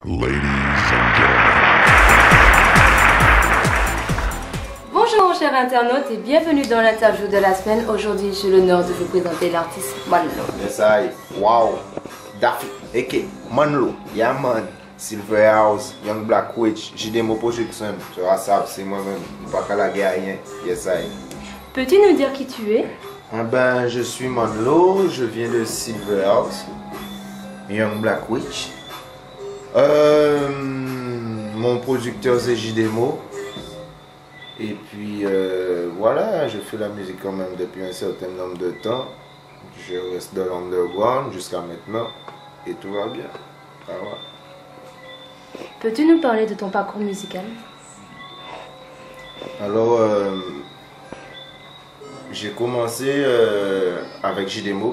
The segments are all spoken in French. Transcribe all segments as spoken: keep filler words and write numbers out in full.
Ladies and gentlemen. Bonjour chers internautes et bienvenue dans l'interview de la semaine. Aujourd'hui j'ai l'honneur de vous présenter l'artiste Manlo. Yes I, wow, Daffy, aka Manlo, yeah man, Silverhouse, Young Black Witch, j'ai des mots production, tu vois ça, c'est moi-même, pas qu'à la guerre, rien, yes I. Peux-tu nous dire qui tu es? Ah ben, je suis Manlo, je viens de Silverhouse, Young Black Witch. Euh, mon producteur c'est J D M O. Et puis euh, voilà, je fais la musique quand même depuis un certain nombre de temps. Je reste dans l'underground jusqu'à maintenant et tout va bien. Ah ouais. Peux-tu nous parler de ton parcours musical? Alors, euh, j'ai commencé euh, avec J D M O.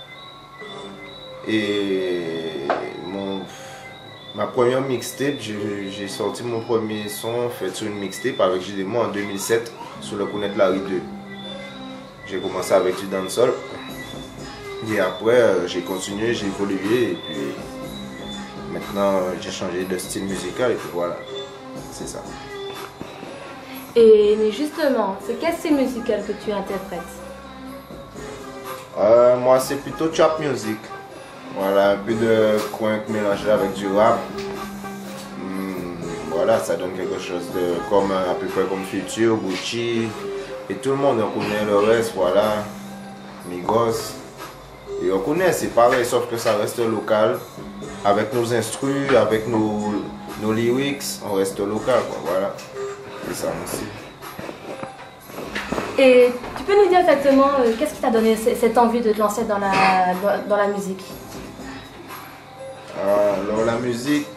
Et mon, ma première mixtape, j'ai sorti mon premier son fait sur une mixtape avec J D M O en deux mille sept sur le Connaître Larry deux. J'ai commencé avec du dancehall. Et après, euh, j'ai continué, j'ai évolué. Et puis maintenant, j'ai changé de style musical. Et puis voilà, c'est ça. Et mais justement, c'est quel style musical que tu interprètes? euh, Moi, c'est plutôt trap music. Voilà, un peu de crunk mélangé avec du rap. Hum, voilà, ça donne quelque chose de comme à peu près comme Future, Gucci. Et tout le monde on connaît le reste, voilà. Migos. Et on connaît, c'est pareil, sauf que ça reste local. Avec nos instrus, avec nos, nos lyrics, on reste local, quoi, voilà. C'est ça aussi. Et tu peux nous dire exactement euh, qu'est-ce qui t'a donné cette envie de te lancer dans la, dans, dans la musique? Alors la musique,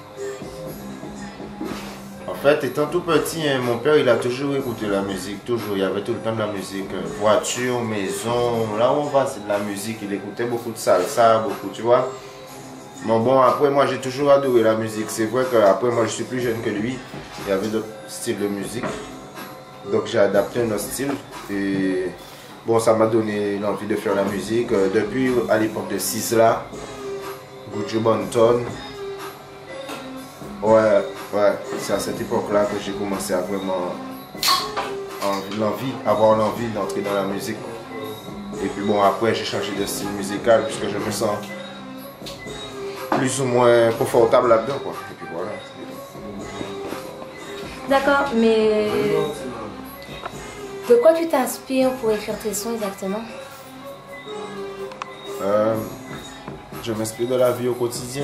en fait étant tout petit, hein, mon père il a toujours écouté la musique, toujours, il y avait tout le temps de la musique, euh, voiture, maison, là où on va c'est de la musique, il écoutait beaucoup de salsa, beaucoup tu vois. Bon bon après moi j'ai toujours adoré la musique, c'est vrai qu'après moi je suis plus jeune que lui, il y avait d'autres styles de musique, donc j'ai adapté un autre style et bon ça m'a donné l'envie de faire la musique, euh, depuis à l'époque de Sisla. Gucci Banton. Ouais, ouais, c'est à cette époque-là que j'ai commencé à vraiment l'envie, avoir l'envie d'entrer dans la musique. Et puis bon, après j'ai changé de style musical puisque je me sens plus ou moins confortable là-dedans, quoi. Et puis voilà. D'accord, mais de quoi tu t'inspires pour écrire tes sons exactement? Euh, Je m'inspire de la vie au quotidien,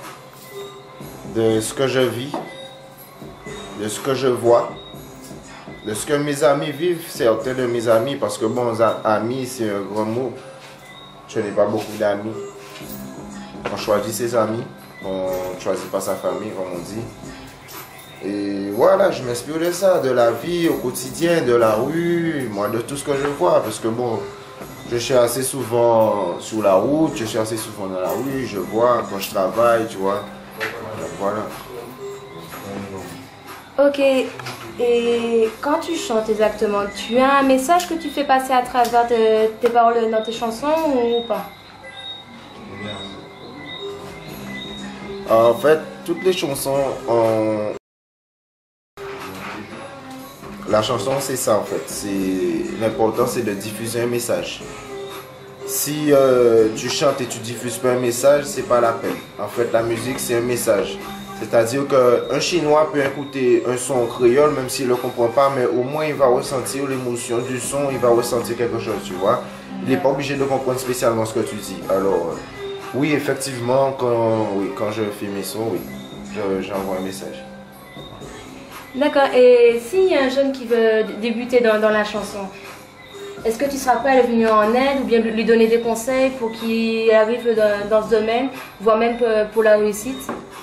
de ce que je vis, de ce que je vois, de ce que mes amis vivent, certains de mes amis, parce que bon, amis c'est un grand mot, je n'ai pas beaucoup d'amis. On choisit ses amis, on ne choisit pas sa famille comme on dit. Et voilà, je m'inspire de ça, de la vie au quotidien, de la rue, moi de tout ce que je vois, parce que bon, je suis assez souvent sur la route, je suis assez souvent dans la rue, je vois quand je travaille, tu vois. Voilà. Ok, et quand tu chantes exactement, tu as un message que tu fais passer à travers de, tes paroles dans tes chansons ou pas? En fait, toutes les chansons ont... La chanson c'est ça en fait, l'important c'est de diffuser un message. Si euh, tu chantes et tu diffuses pas un message, c'est pas la peine. En fait la musique c'est un message. C'est-à-dire qu'un Chinois peut écouter un son créole même s'il ne le comprend pas, mais au moins il va ressentir l'émotion du son, il va ressentir quelque chose, tu vois. Il n'est pas obligé de comprendre spécialement ce que tu dis. Alors euh, oui effectivement quand, oui, quand je fais mes sons, oui, j'envoie un message. D'accord, et s'il y a un jeune qui veut débuter dans, dans la chanson, est-ce que tu seras prêt à lui venir en aide ou bien lui donner des conseils pour qu'il arrive dans, dans ce domaine, voire même pour, pour la réussite?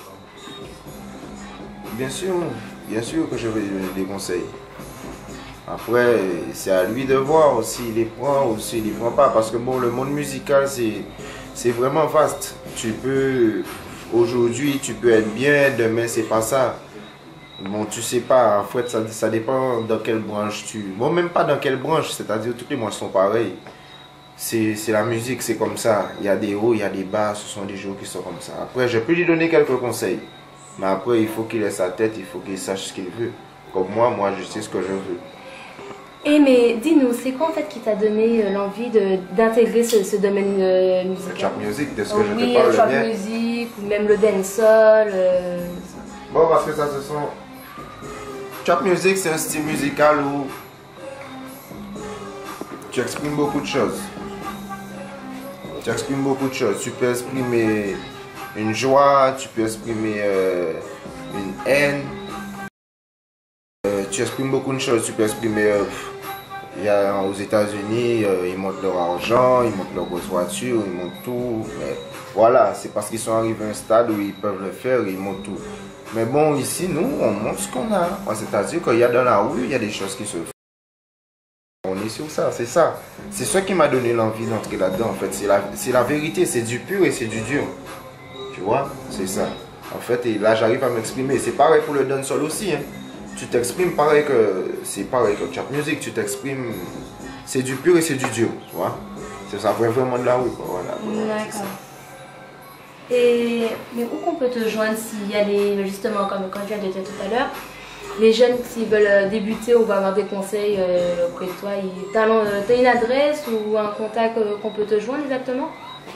Bien sûr, bien sûr que je vais lui donner des conseils. Après, c'est à lui de voir s'il les prend ou s'il les prend pas. Parce que bon, le monde musical, c'est vraiment vaste. Tu peux, aujourd'hui, tu peux être bien, demain, c'est pas ça. Bon, tu sais pas, en fait, ça, ça dépend dans quelle branche tu... Bon, même pas dans quelle branche, c'est-à-dire toutes les branches sont pareilles. C'est la musique, c'est comme ça. Il y a des hauts, il y a des bas, ce sont des jours qui sont comme ça. Après, je peux lui donner quelques conseils. Mais après, il faut qu'il ait sa tête, il faut qu'il sache ce qu'il veut. Comme moi, moi, je sais ce que je veux. Et mais dis-nous, c'est quoi en fait qui t'a donné euh, l'envie de- d'intégrer ce, ce domaine euh, Le musical? trap music, de ce que Oh, je oui, te parle, le le trap mien. music, ou même le dancehall. euh, Bon, parce que ça, ce sont... Trap music, c'est un style musical où tu exprimes beaucoup de choses. Tu exprimes beaucoup de choses. Tu peux exprimer une joie, tu peux exprimer euh, une haine. Euh, tu exprimes beaucoup de choses. Tu peux exprimer... euh, pff, il y a, aux États-Unis, euh, ils montent leur argent, ils montent leur grosse voiture, ils montent tout. Mais voilà, c'est parce qu'ils sont arrivés à un stade où ils peuvent le faire, ils montent tout. Mais bon, ici, nous, on montre ce qu'on a. C'est-à-dire qu'il y a dans la rue, il y a des choses qui se font. On est sur ça, c'est ça. C'est ça qui m'a donné l'envie d'entrer là-dedans, en fait. C'est la, c'est la vérité, c'est du pur et c'est du dur. Tu vois, c'est ça. En fait, et là, j'arrive à m'exprimer. C'est pareil pour le dancehall aussi, hein. Tu t'exprimes pareil que... C'est pareil que trap music, tu t'exprimes... C'est du pur et c'est du dur, tu vois. C'est ça, vraiment de la rue, quoi. Voilà, voilà, c'est ça. D'accord. Et mais où qu'on peut te joindre s'il y a des, justement, comme quand tu viens de dire tout à l'heure, les jeunes s'ils veulent euh, débuter ou avoir des conseils euh, auprès de toi, ils- t'as l'en- t'as une adresse ou un contact euh, qu'on peut te joindre exactement?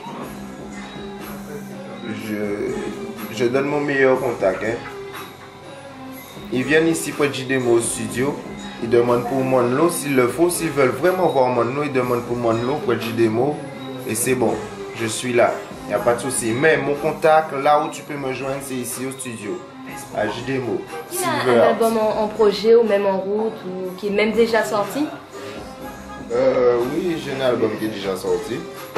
Je, je donne mon meilleur contact, hein. Ils viennent ici pour J-Demo au studio. Ils demandent pour Monlo s'il le faut. S'ils veulent vraiment voir Monlo, ils demandent pour Monlo, pour J-Demo. Et c'est bon, je suis là. Il n'y a pas de souci. Mais mon contact, là où tu peux me joindre, c'est ici au studio. À J-Demo. Il y a un album en, en projet ou même en route ou qui est même déjà sorti? Euh, oui, j'ai un album qui est déjà sorti.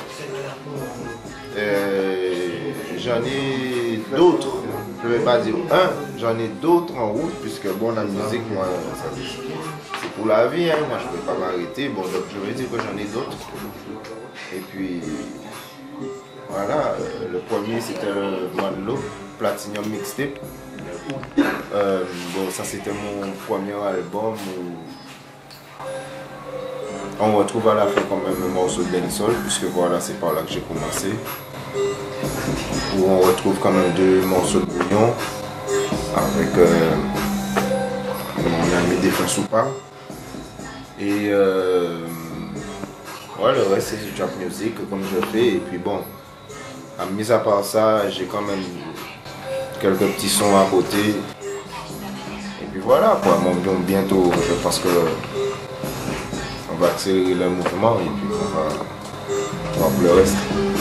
Euh, j'en ai d'autres. Je ne vais pas dire un, j'en ai d'autres en route, puisque bon, la musique, moi, ça, c'est pour la vie, hein. Moi je ne peux pas m'arrêter. Bon, donc je vais dire que j'en ai d'autres. Et puis, voilà, euh, le premier c'était le Monlo, Platinum Mixtape. Euh, bon, ça c'était mon premier album où on retrouve à la fin quand même un morceau de dancehall, puisque voilà, c'est par là que j'ai commencé. Où on retrouve quand même deux morceaux de bouillon avec euh, mon ami Défense Soupa. Et euh, ouais, le reste c'est du trap music comme je fais. Et puis bon, à mis à part ça, j'ai quand même quelques petits sons à côté. Et puis voilà quoi, bon, bientôt je pense que on va accélérer le mouvement et puis on va voir pour le reste.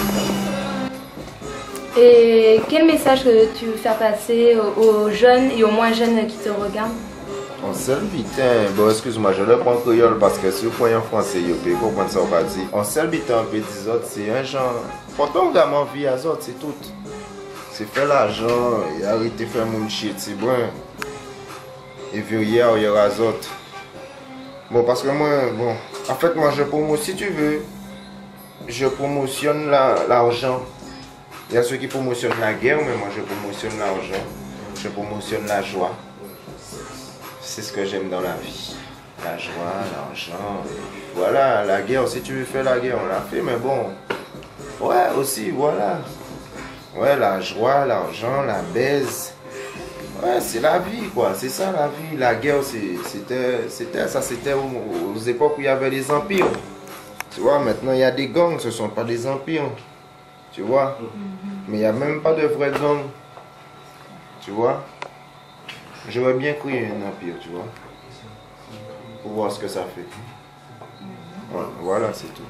Et quel message que tu veux faire passer aux, aux jeunes et aux moins jeunes qui te regardent? On seul bitin, bon excuse-moi, je le prends en créole parce que si vous prenez en français, vous pouvez comprendre ça, on va dire. On seul bitin, on peut dire, c'est un genre, pourtant vraiment vie à autres, c'est tout. C'est faire l'argent et arrêter de faire mon shit, c'est bon. Et verrier il y aura autres. Bon, parce que moi, bon, en fait, moi je promotionne, si tu veux, je promotionne l'argent. Il y a ceux qui promotionnent la guerre, mais moi je promotionne l'argent. Je promotionne la joie. C'est ce que j'aime dans la vie. La joie, l'argent. Voilà, la guerre, si tu veux faire la guerre, on l'a fait, mais bon. Ouais, aussi, voilà. Ouais, la joie, l'argent, la baise. Ouais, c'est la vie, quoi. C'est ça la vie. La guerre, c'était c'était ça, c'était aux, aux époques où il y avait les empires. Tu vois, maintenant il y a des gangs, ce ne sont pas des empires. Tu vois? Mais il n'y a même pas de vrai gang. Tu vois? J'aurais bien créé un empire, tu vois? Pour voir ce que ça fait. Ouais, voilà, c'est tout.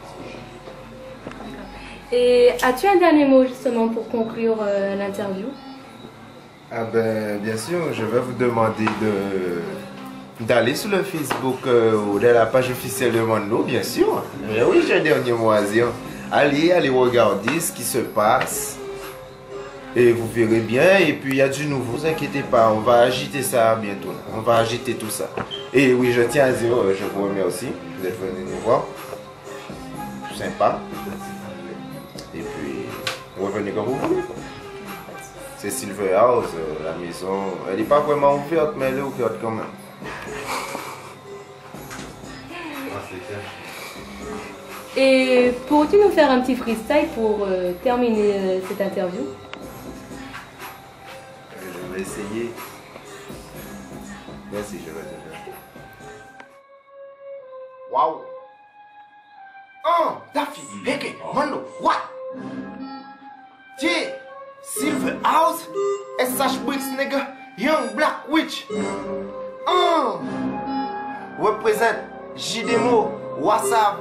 Et as-tu un dernier mot justement pour conclure euh, l'interview? Ah ben, bien sûr, je vais vous demander de d'aller sur le Facebook euh, ou de la page officielle de Monlo, bien sûr. Mais oui, j'ai un dernier mot à dire. Allez, allez regarder ce qui se passe. Et vous verrez bien. Et puis il y a du nouveau, ne vous inquiétez pas. On va agiter ça bientôt. On va agiter tout ça. Et oui, je tiens à dire, euh, je vous remercie. Vous êtes venus nous voir. Sympa. Et puis, revenez quand vous voulez. C'est Silver House, euh, la maison. Elle n'est pas vraiment ouverte, mais elle est ouverte quand même. Et pourrais-tu nous faire un petit freestyle pour euh, terminer euh, cette interview? vais essayer. Merci, je vais te faire. Wow. Oh, Daffy, Heke, Mano, what? T, Silver House, S H Bricks, nigga, Young Black Witch. Oh, represent J D M O, WhatsApp.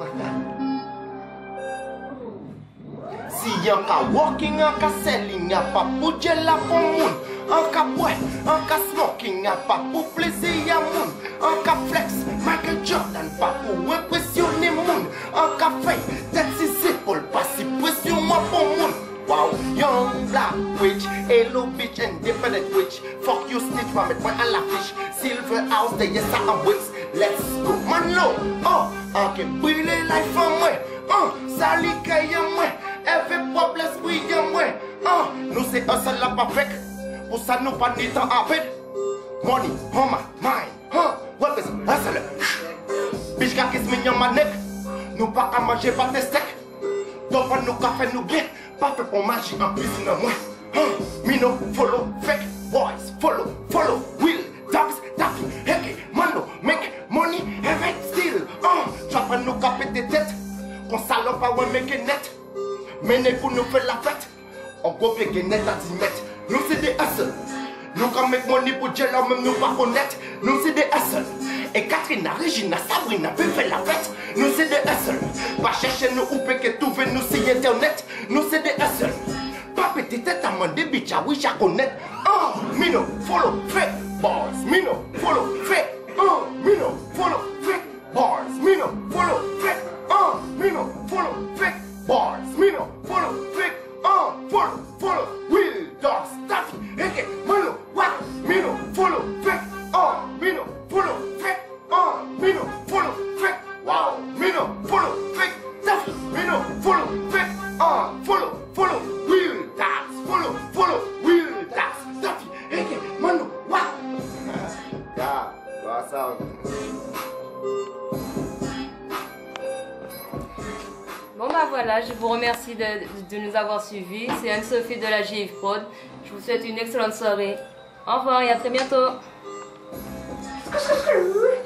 Si yon ka walking, yon ka selling, yon pa pou djel la pou moun. Yon ka boy, yon ka smoking, yon pa pou plaisir yon moun. Yon ka flex, Michael Jordan, pa pou impressionner moun. Yon ka fay, tête si épaule, pas si pression moi pour moun. Wow, young black witch, hello bitch, independent witch. Fuck you snitch, pa met moi à la fiche. Silver House, de yes I am wicks. Let's go, man low. Oh, on ke brûler life en moi. Oh, sali kaya moi. Every problem brille moi. Oh, nous c'est un seul la pas fait. Pour ça nous pas ni temps à perdre. Money on my mind. Huh, what is hustle? Bitch got kiss me on my neck. Nous pas qu'à manger pas de steak. Donc pas nous café nous bien. Pas fait pour magie en cuisine moi. Huh, me no follow fake boys. Follow, follow, will, dogs, daffy, heke, mano, make money, every still. Oh, tu vas pas nous caper des têtes. Qu'on salope pas ouais make net. Mais pour nous faire la fête, on go payer net à dix mètres. Nous c'est des hustle. Nous quand make money pour Dieu là même nous pas connaître. Nous c'est des hustle. Et Catherine, Regina, Sabrina peut faire la fête. Nous c'est des hustle. Pas chercher nous ou que tout veut nous sur internet. Nous c'est des hustle. Pas péter tête à mon débit, oui j'à connaître. Oh, Mino, follow, fake bars. Mino, follow, fake. Oh, Mino, follow, fake bars. Mino, follow, fake. Oh, Mino, follow, fake bars. Mino, follow, fake. Oh, follow, follow, will, dogs, daffy, heke, mano, what? Mino, follow, fake. Oh, Mino, follow, fake. Oh, Mino, follow, fake. Wow, Mino, follow, fake. Daffy, Mino, follow, fake. Oh, follow, follow, will, dogs, follow, follow, will, dogs, daffy, heke, mano, what? Yeah, what's up? Bon bah voilà, je vous remercie de, de nous avoir suivis. C'est Anne-Sophie de la J F Prod. Je vous souhaite une excellente soirée. Au revoir et à très bientôt.